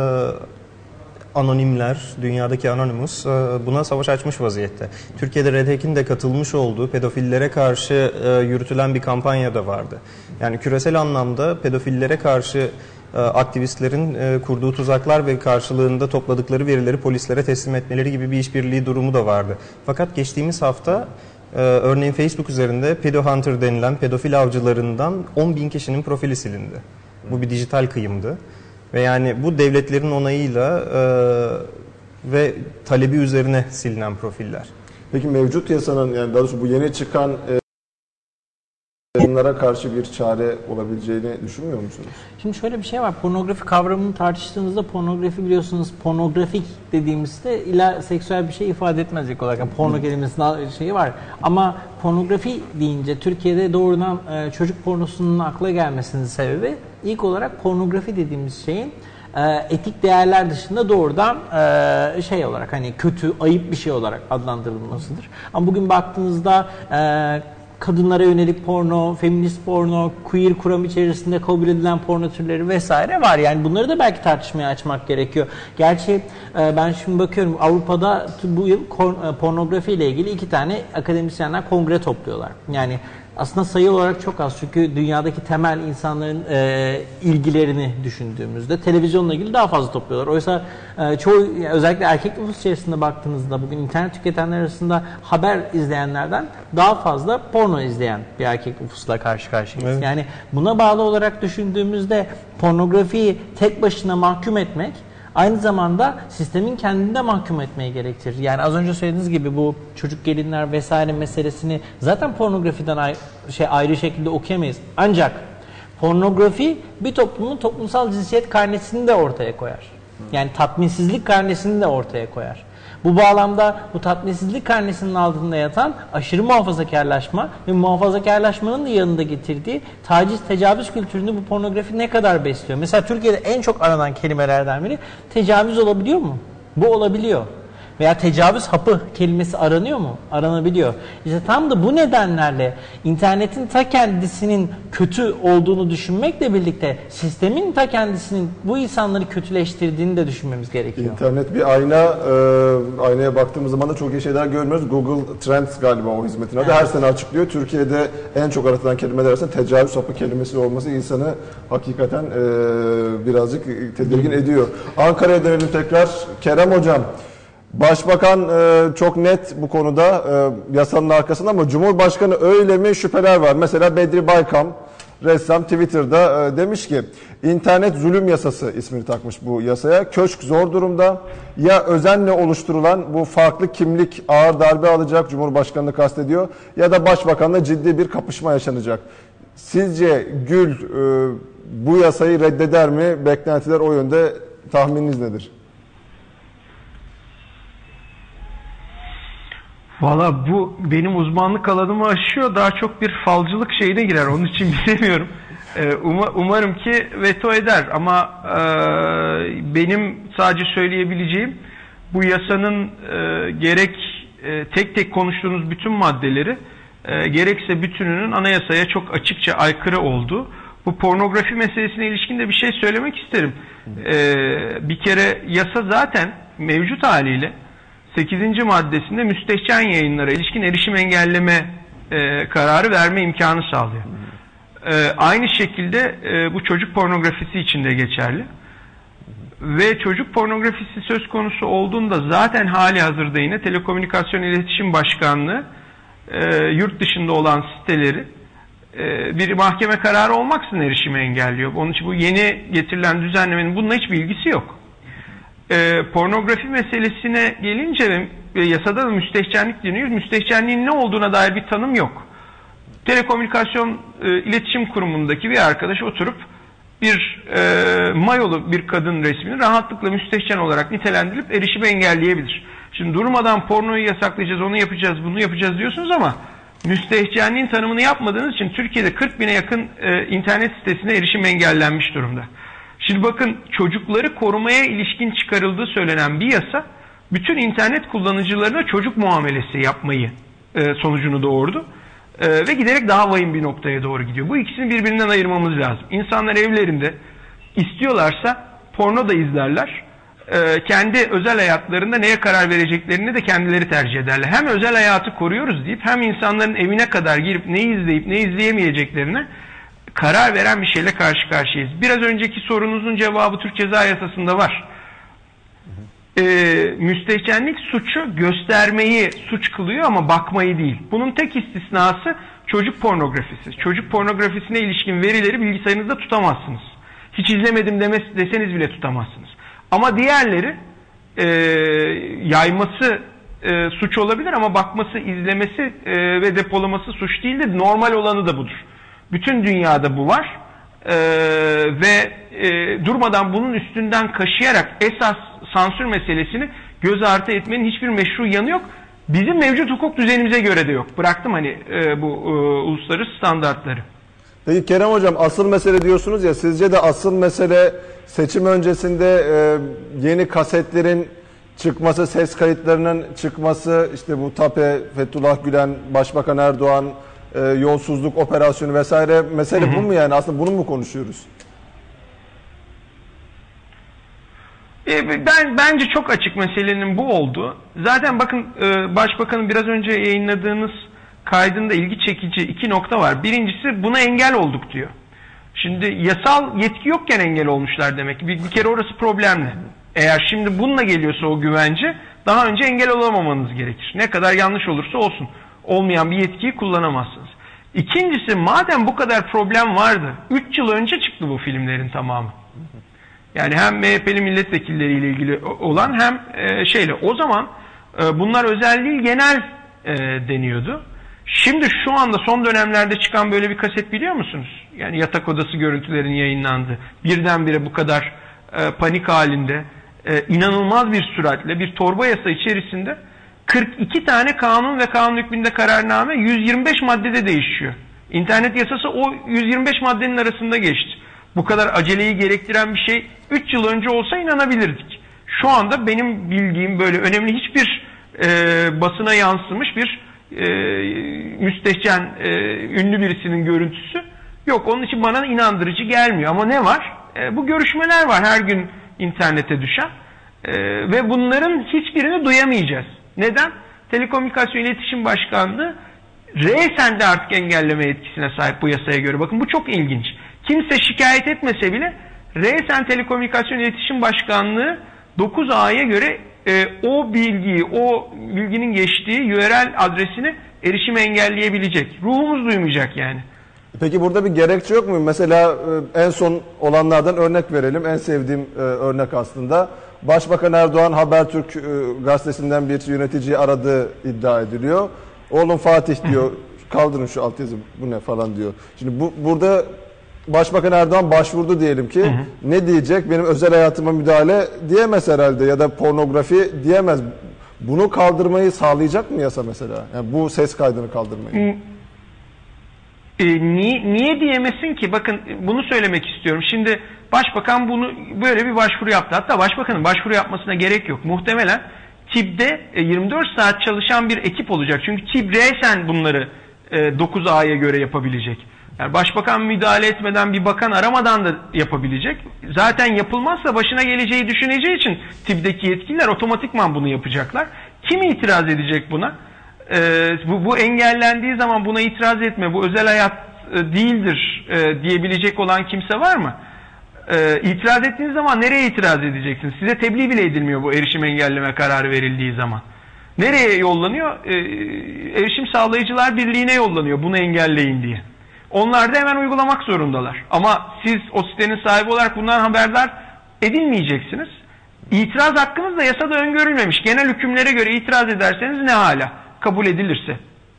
e, anonimler, dünyadaki Anonymous e, buna savaş açmış vaziyette. Türkiye'de Red Hack'in de katılmış olduğu pedofillere karşı e, yürütülen bir kampanya da vardı. Yani küresel anlamda pedofillere karşı aktivistlerin kurduğu tuzaklar ve karşılığında topladıkları verileri polislere teslim etmeleri gibi bir işbirliği durumu da vardı. Fakat geçtiğimiz hafta örneğin Facebook üzerinde Pedohunter denilen pedofil avcılarından on bin kişinin profili silindi. Bu bir dijital kıyımdı. Ve yani bu devletlerin onayıyla ve talebi üzerine silinen profiller.
Peki mevcut yasanın yani daha doğrusu bu yeni çıkan bunlara karşı bir çare olabileceğini düşünmüyor musunuz?
Şimdi şöyle bir şey var. Pornografi kavramını tartıştığımızda pornografi biliyorsunuz pornografik dediğimizde illa seksüel bir şey ifade etmezlik olarak. Yani porno kelimesinin şeyi var. Ama pornografi deyince Türkiye'de doğrudan e, çocuk pornosunun akla gelmesinin sebebi ilk olarak pornografi dediğimiz şeyin e, etik değerler dışında doğrudan e, şey olarak hani kötü, ayıp bir şey olarak adlandırılmasıdır. Ama bugün baktığınızda e, kadınlara yönelik porno, feminist porno, queer kuram içerisinde kabul edilen porno türleri vesaire var. Yani bunları da belki tartışmaya açmak gerekiyor. Gerçi ben şimdi bakıyorum Avrupa'da bu yıl pornografi ile ilgili iki tane akademisyenler kongre topluyorlar. Yani aslında sayı olarak çok az çünkü dünyadaki temel insanların e, ilgilerini düşündüğümüzde televizyonla ilgili daha fazla topluyorlar. Oysa e, çoğu özellikle erkek nüfus içerisinde baktığınızda bugün internet tüketenler arasında haber izleyenlerden daha fazla porno izleyen bir erkek nüfusla karşı karşıyayız. Evet. Yani buna bağlı olarak düşündüğümüzde pornografiyi tek başına mahkum etmek aynı zamanda sistemin kendinde mahkum etmeyi gerektirir. Yani az önce söylediğiniz gibi bu çocuk gelinler vesaire meselesini zaten pornografiden ayrı, şey, ayrı şekilde okuyamayız. Ancak pornografi bir toplumun toplumsal cinsiyet karnesini de ortaya koyar. Yani tatminsizlik karnesini de ortaya koyar. Bu bağlamda bu tatminsizlik karnesinin altında yatan aşırı muhafazakarlaşma ve muhafazakarlaşmanın da yanında getirdiği taciz, tecavüz kültürünü bu pornografi ne kadar besliyor? Mesela Türkiye'de en çok aranan kelimelerden biri tecavüz olabiliyor mu? Bu olabiliyor. Veya tecavüz hapı kelimesi aranıyor mu? Aranabiliyor. İşte tam da bu nedenlerle internetin ta kendisinin kötü olduğunu düşünmekle birlikte sistemin ta kendisinin bu insanları kötüleştirdiğini de düşünmemiz gerekiyor.
İnternet bir ayna, e, aynaya baktığımız zaman da çok iyi şeyler görmüyoruz. Google Trends galiba o hizmetin adı. Evet. Her sene açıklıyor. Türkiye'de en çok aratılan kelimeler arasında tecavüz hapı kelimesi olması insanı hakikaten e, birazcık tedirgin ediyor. Ankara'ya dönelim tekrar. Kerem Hocam. Başbakan e, çok net bu konuda e, yasanın arkasında ama Cumhurbaşkanı öyle mi şüpheler var. Mesela Bedri Baykam, ressam Twitter'da e, demiş ki internet zulüm yasası ismini takmış bu yasaya. Köşk zor durumda. Ya özenle oluşturulan bu farklı kimlik ağır darbe alacak, Cumhurbaşkanı'nı kastediyor, ya da Başbakan'la ciddi bir kapışma yaşanacak. Sizce Gül e, bu yasayı reddeder mi? Beklentiler o yönde. Tahmininiz nedir?
Valla bu benim uzmanlık alanımı aşıyor. Daha çok bir falcılık şeyine girer. Onun için bilemiyorum. Ee, um- umarım ki veto eder. Ama e, benim sadece söyleyebileceğim bu yasanın e, gerek e, tek tek konuştuğunuz bütün maddeleri e, gerekse bütününün anayasaya çok açıkça aykırı olduğu. Bu pornografi meselesine ilişkin de bir şey söylemek isterim. Ee, bir kere yasa zaten mevcut haliyle sekizinci maddesinde müstehcen yayınlara ilişkin erişim engelleme e, kararı verme imkanı sağlıyor. E, aynı şekilde e, bu çocuk pornografisi için de geçerli. Ve çocuk pornografisi söz konusu olduğunda zaten hali hazırda yine Telekomünikasyon İletişim Başkanlığı e, yurt dışında olan siteleri e, bir mahkeme kararı olmaksızın erişimi engelliyor. Onun için bu yeni getirilen düzenlemenin bununla hiçbir ilgisi yok. E, pornografi meselesine gelince e, yasada da müstehcenlik deniyor. Müstehcenliğin ne olduğuna dair bir tanım yok. Telekomünikasyon e, İletişim Kurumu'ndaki bir arkadaş oturup bir e, mayolu bir kadın resmini rahatlıkla müstehcen olarak nitelendirip erişimi engelleyebilir. Şimdi durmadan pornoyu yasaklayacağız, onu yapacağız, bunu yapacağız diyorsunuz ama müstehcenliğin tanımını yapmadığınız için Türkiye'de kırk bine yakın e, internet sitesine erişim engellenmiş durumda. Şimdi bakın, çocukları korumaya ilişkin çıkarıldığı söylenen bir yasa bütün internet kullanıcılarına çocuk muamelesi yapmayı e, sonucunu doğurdu. Ee, ve giderek daha vahim bir noktaya doğru gidiyor. Bu ikisini birbirinden ayırmamız lazım. İnsanlar evlerinde istiyorlarsa porno da izlerler. Ee, kendi özel hayatlarında neye karar vereceklerini de kendileri tercih ederler. Hem özel hayatı koruyoruz deyip hem insanların evine kadar girip neyi izleyip ne izleyemeyeceklerine karar veren bir şeyle karşı karşıyayız. Biraz önceki sorunuzun cevabı Türk Ceza Yasası'nda var. Ee, müstehcenlik suçu göstermeyi suç kılıyor ama bakmayı değil. Bunun tek istisnası çocuk pornografisi. Çocuk pornografisine ilişkin verileri bilgisayarınızda tutamazsınız. Hiç izlemedim demes, deseniz bile tutamazsınız. Ama diğerleri e, yayması e, suç olabilir ama bakması, izlemesi e, ve depolaması suç değildir. Normal olanı da budur. Bütün dünyada bu var. E, ve e, durmadan bunun üstünden kaşıyarak esas sansür meselesini göz ardı etmenin hiçbir meşru yanı yok. Bizim mevcut hukuk düzenimize göre de yok. Bıraktım hani e, bu e, uluslararası standartları.
Peki Kerem Hocam, asıl mesele diyorsunuz ya, sizce de asıl mesele seçim öncesinde e, yeni kasetlerin çıkması, ses kayıtlarının çıkması, işte bu Tape, Fethullah Gülen, Başbakan Erdoğan, e, yolsuzluk operasyonu vesaire, mesele hı hı. bu mu yani? Aslında bunu mu konuşuyoruz?
Ben bence çok açık meselenin bu olduğu. Zaten bakın, Başbakanın biraz önce yayınladığınız kaydında ilgi çekici iki nokta var. Birincisi, buna engel olduk diyor. Şimdi yasal yetki yokken engel olmuşlar demek. Bir, bir kere orası problemli. Eğer şimdi bununla geliyorsa o güvence, daha önce engel olamamanız gerekir. Ne kadar yanlış olursa olsun. Olmayan bir yetkiyi kullanamazsınız. İkincisi, madem bu kadar problem vardı, üç yıl önce çıktı bu filmlerin tamamı. Yani hem M H P'li milletvekilleriyle ilgili olan hem e, şeyle. O zaman e, bunlar özel değil, genel e, deniyordu. Şimdi şu anda son dönemlerde çıkan böyle bir kaset biliyor musunuz? Yani yatak odası görüntülerinin yayınlandığı. Birdenbire bu kadar e, panik halinde, e, inanılmaz bir süratle bir torba yasa içerisinde kırk iki tane kanun ve kanun hükmünde kararname yüz yirmi beş maddede değişiyor. İnternet yasası o yüz yirmi beş maddenin arasında geçti. Bu kadar aceleyi gerektiren bir şey üç yıl önce olsa inanabilirdik. Şu anda benim bildiğim böyle önemli hiçbir e, basına yansımış bir e, müstehcen e, ünlü birisinin görüntüsü yok. Onun için bana inandırıcı gelmiyor. Ama ne var? E, bu görüşmeler var her gün internete düşen. E, ve bunların hiçbirini duyamayacağız. Neden? Telekomünikasyon İletişim Başkanlığı resen de artık engelleme yetkisine sahip bu yasaya göre. Bakın bu çok ilginç. Kimse şikayet etmese bile resen Telekomünikasyon İletişim Başkanlığı dokuz A'ya göre e, o bilgiyi, o bilginin geçtiği U R L adresini erişime engelleyebilecek. Ruhumuz duymayacak yani.
Peki burada bir gerekçe yok mu? Mesela e, en son olanlardan örnek verelim. En sevdiğim e, örnek aslında. Başbakan Erdoğan Habertürk e, gazetesinden bir yöneticiyi aradığı iddia ediliyor. Oğlum Fatih diyor, kaldırın şu altyazı, bu ne falan diyor. Şimdi bu burada Başbakan Erdoğan başvurdu diyelim ki, hı hı. ne diyecek? Benim özel hayatıma müdahale diyemez herhalde ya da pornografi diyemez. Bunu kaldırmayı sağlayacak mı yasa mesela? Yani bu ses kaydını kaldırmayı.
E, niye, niye diyemesin ki? Bakın bunu söylemek istiyorum. Şimdi Başbakan bunu böyle bir başvuru yaptı. Hatta Başbakanın başvuru yapmasına gerek yok. Muhtemelen T İ B'de yirmi dört saat çalışan bir ekip olacak. Çünkü T İ B resen bunları dokuz A'ya göre yapabilecek. Yani Başbakan müdahale etmeden, bir bakan aramadan da yapabilecek. Zaten yapılmazsa başına geleceği düşüneceği için T İ B'deki yetkililer otomatikman bunu yapacaklar. Kim itiraz edecek buna? Ee, bu, bu engellendiği zaman buna itiraz etme, bu özel hayat e, değildir e, diyebilecek olan kimse var mı? E, itiraz ettiğiniz zaman nereye itiraz edeceksiniz? Size tebliğ bile edilmiyor bu erişim engelleme kararı verildiği zaman. Nereye yollanıyor? E, Erişim Sağlayıcılar Birliği'ne yollanıyor bunu engelleyin diye. Onlar da hemen uygulamak zorundalar. Ama siz o sitenin sahibi olarak bundan haberdar edilmeyeceksiniz. İtiraz hakkınız da yasada öngörülmemiş. Genel hükümlere göre itiraz ederseniz ne hala? Kabul edilirse.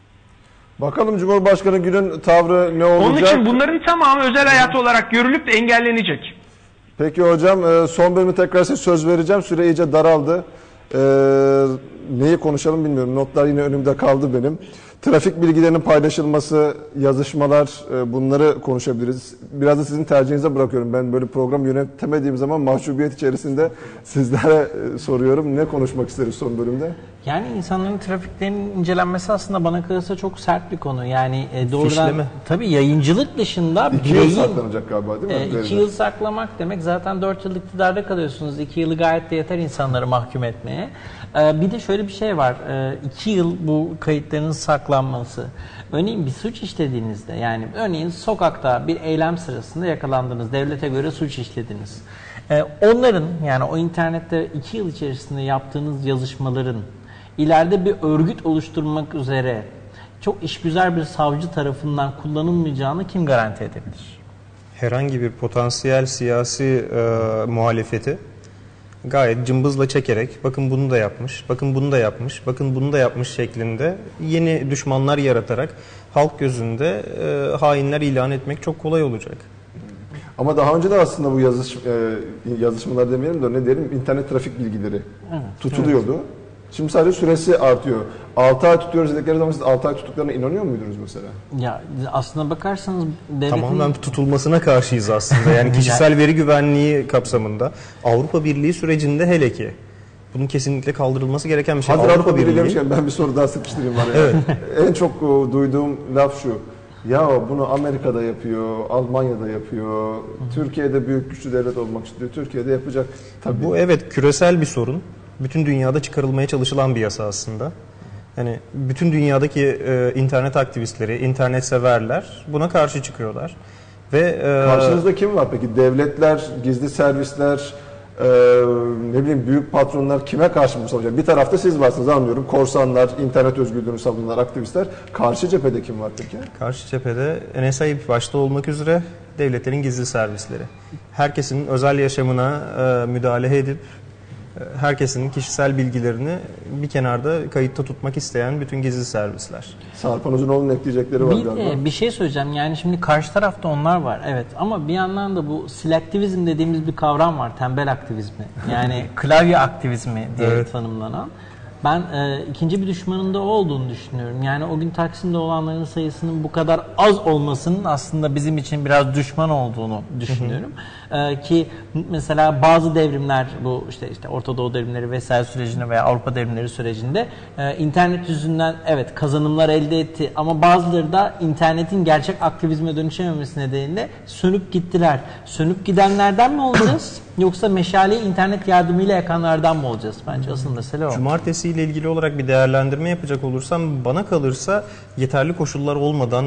Bakalım Cumhurbaşkanı Gül'ün tavrı ne olacak?
Onun için bunların tamamı özel hayat olarak görülüp de engellenecek.
Peki hocam, son bölümü tekrar size söz vereceğim. Süre iyice daraldı. Ee, neyi konuşalım bilmiyorum. Notlar yine önümde kaldı benim. Trafik bilgilerinin paylaşılması, yazışmalar, bunları konuşabiliriz. Biraz da sizin tercihinize bırakıyorum. Ben böyle program yönetemediğim zaman mahcubiyet içerisinde sizlere soruyorum. Ne konuşmak isteriz son bölümde?
Yani insanların trafiklerinin incelenmesi aslında bana kalırsa çok sert bir konu. Yani e, doğrudan
Fişleme.
tabii yayıncılık dışında
İki yıl saklanacak galiba değil mi?
E, iki yıl saklamak demek zaten dört yıl iktidarda kalıyorsunuz. İki yılı gayet de yeter insanları mahkum etmeye. E, bir de şöyle bir şey var. E, iki yıl bu kayıtların saklanması. Örneğin bir suç işlediğinizde, yani örneğin sokakta bir eylem sırasında yakalandınız. Devlete göre suç işlediniz. E, onların, yani o internette iki yıl içerisinde yaptığınız yazışmaların ileride bir örgüt oluşturmak üzere çok işgüzar bir savcı tarafından kullanılmayacağını kim garanti edebilir?
Herhangi bir potansiyel siyasi e, muhalefeti gayet cımbızla çekerek bakın bunu da yapmış, bakın bunu da yapmış, bakın bunu da yapmış şeklinde yeni düşmanlar yaratarak halk gözünde e, hainler ilan etmek çok kolay olacak.
Ama daha önce de aslında bu yazış, e, yazışmalar demeyelim de ne diyelim, internet trafik bilgileri
Evet,
tutuluyordu. Evet. Şimdi sadece süresi artıyor. altı ay tutuyoruz dedikleri zaman siz altı ay tuttuklarına inanıyor muydunuz mesela?
Ya aslına bakarsanız devletin...
Tamamen tutulmasına karşıyız aslında. Yani kişisel veri güvenliği kapsamında. Avrupa Birliği sürecinde hele ki. Bunun kesinlikle kaldırılması gereken bir şey.
Hazır
Avrupa,
Avrupa Birliği
Birliği
demişken ben bir soru daha sıkıştırayım araya.
Evet.
En çok duyduğum laf şu. Ya bunu Amerika'da yapıyor, Almanya'da yapıyor, Türkiye'de büyük güçlü devlet olmak istiyor, Türkiye'de yapacak. Tabii.
Bu evet küresel bir sorun. Bütün dünyada çıkarılmaya çalışılan bir yasa aslında. Yani bütün dünyadaki e, internet aktivistleri, internet severler buna karşı çıkıyorlar. Ve e,
Karşınızda kim var peki? Devletler, gizli servisler, e, ne bileyim büyük patronlar kime karşı bu savunacak? Bir tarafta siz varsınız, anlıyorum. Korsanlar, internet özgürlüğünü savunanlar, aktivistler. Karşı cephede kim var peki?
Karşı cephede N S A başta olmak üzere devletlerin gizli servisleri. Herkesin özel yaşamına e, müdahale edip herkesin kişisel bilgilerini bir kenarda kayıtta tutmak isteyen bütün gizli servisler.
Sarpan Uzunoğlu'nun ekleyecekleri var
bir,
galiba.
e, bir şey söyleyeceğim. Yani şimdi karşı tarafta onlar var. Evet. Ama bir yandan da bu selektivizm dediğimiz bir kavram var. Tembel aktivizmi. Yani klavye aktivizmi diye
evet.
tanımlanan. Ben e, ikinci bir düşmanın da o olduğunu düşünüyorum. Yani o gün Taksim'de olanların sayısının bu kadar az olmasının aslında bizim için biraz düşman olduğunu düşünüyorum. Hı hı. E, ki mesela bazı devrimler, bu işte işte Orta Doğu devrimleri vesaire sürecinde veya Avrupa devrimleri sürecinde e, internet yüzünden evet kazanımlar elde etti ama bazıları da internetin gerçek aktivizme dönüşememesi nedeniyle sönüp gittiler. Sönüp gidenlerden mi olacağız? Yoksa meşaleyi internet yardımıyla yakanlardan mı olacağız? Bence asıl mesele o.
Cumartesi ile ilgili olarak bir değerlendirme yapacak olursam bana kalırsa yeterli koşullar olmadan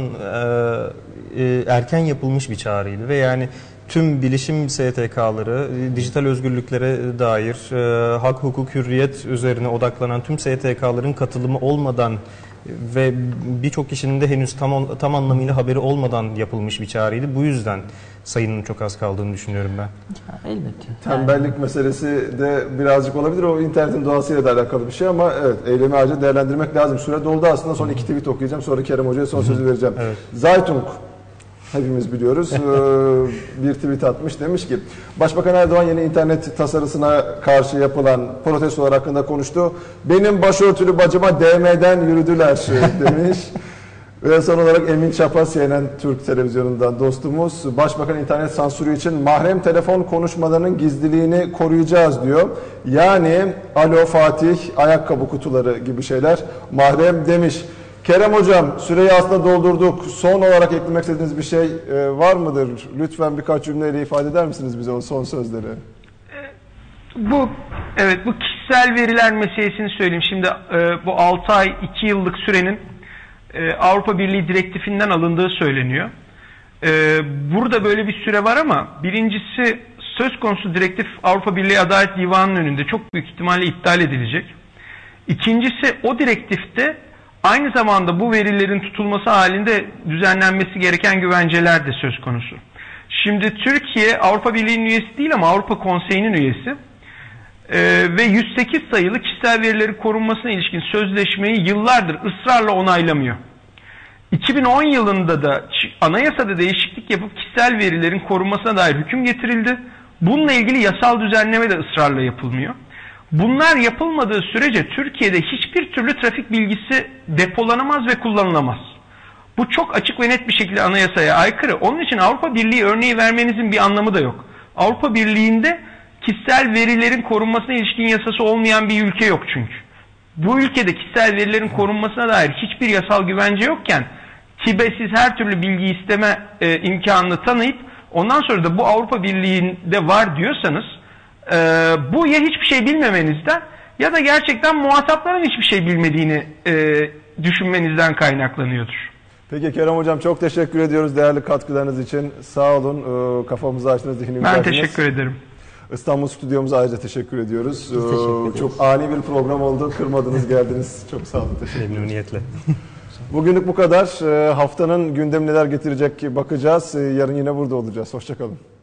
e, e, erken yapılmış bir çağrıydı ve yani tüm bilişim S T K'ları, dijital özgürlüklere dair, e, hak, hukuk, hürriyet üzerine odaklanan tüm S T K'ların katılımı olmadan ve birçok kişinin de henüz tam, tam anlamıyla haberi olmadan yapılmış bir çağrıydı. Bu yüzden sayının çok az kaldığını düşünüyorum ben.
Ya, elbette.
Tembellik
yani.
meselesi de birazcık olabilir. O internetin doğasıyla da alakalı bir şey ama evet, eylemi ayrıca değerlendirmek lazım. Süre doldu aslında. Son iki tweet okuyacağım. Sonra Kerem Hoca'ya son sözü vereceğim.
Evet.
Zeitung Hepimiz biliyoruz. Ee, bir tweet atmış, demiş ki Başbakan Erdoğan yeni internet tasarısına karşı yapılan protestolar hakkında konuştu. Benim başörtülü bacıma D M'den yürüdüler demiş. Ve son olarak Emin Çapa, C N N Türk televizyonundan dostumuz, Başbakan internet sansürü için mahrem telefon konuşmalarının gizliliğini koruyacağız diyor. Yani Alo Fatih, ayakkabı kutuları gibi şeyler mahrem demiş. Kerem Hocam, süreyi aslında doldurduk. Son olarak eklemek istediğiniz bir şey e, var mıdır? Lütfen birkaç cümleyle ifade eder misiniz bize o son sözleri?
Bu evet bu kişisel veriler meselesini söyleyeyim. Şimdi e, bu altı ay iki yıllık sürenin e, Avrupa Birliği direktifinden alındığı söyleniyor. E, burada böyle bir süre var ama birincisi söz konusu direktif Avrupa Birliği Adalet Divanı'nın önünde çok büyük ihtimalle iptal edilecek. İkincisi o direktifte aynı zamanda bu verilerin tutulması halinde düzenlenmesi gereken güvenceler de söz konusu. Şimdi Türkiye Avrupa Birliği'nin üyesi değil ama Avrupa Konseyi'nin üyesi. Ee, ve yüz sekiz sayılı kişisel verileri korunmasına ilişkin sözleşmeyi yıllardır ısrarla onaylamıyor. iki bin on yılında da anayasada değişiklik yapıp kişisel verilerin korunmasına dair hüküm getirildi. Bununla ilgili yasal düzenleme de ısrarla yapılmıyor. Bunlar yapılmadığı sürece Türkiye'de hiçbir türlü trafik bilgisi depolanamaz ve kullanılamaz. Bu çok açık ve net bir şekilde anayasaya aykırı. Onun için Avrupa Birliği örneği vermenizin bir anlamı da yok. Avrupa Birliği'nde kişisel verilerin korunmasına ilişkin yasası olmayan bir ülke yok çünkü. Bu ülkede kişisel verilerin korunmasına dair hiçbir yasal güvence yokken T İ B''e siz her türlü bilgi isteme e, imkanını tanıyıp ondan sonra da bu Avrupa Birliği'nde var diyorsanız e, bu ya hiçbir şey bilmemenizden ya da gerçekten muhatapların hiçbir şey bilmediğini e, düşünmenizden kaynaklanıyordur.
Peki Kerem Hocam, çok teşekkür ediyoruz değerli katkılarınız için. Sağ olun. Ee, kafamızı açtınız, zihnimizi
Ben
açtınız.
teşekkür ederim.
İstanbul stüdyomuza ayrıca teşekkür ediyoruz.
Biz teşekkür
Ee,
ederiz.
çok ani bir program oldu. Kırmadınız, geldiniz. Çok sağ olun. Teşekkür ederim.
Memnuniyetle.
Bugünlük bu kadar. Ee, haftanın gündemi neler getirecek bakacağız. Ee, yarın yine burada olacağız. Hoşça kalın.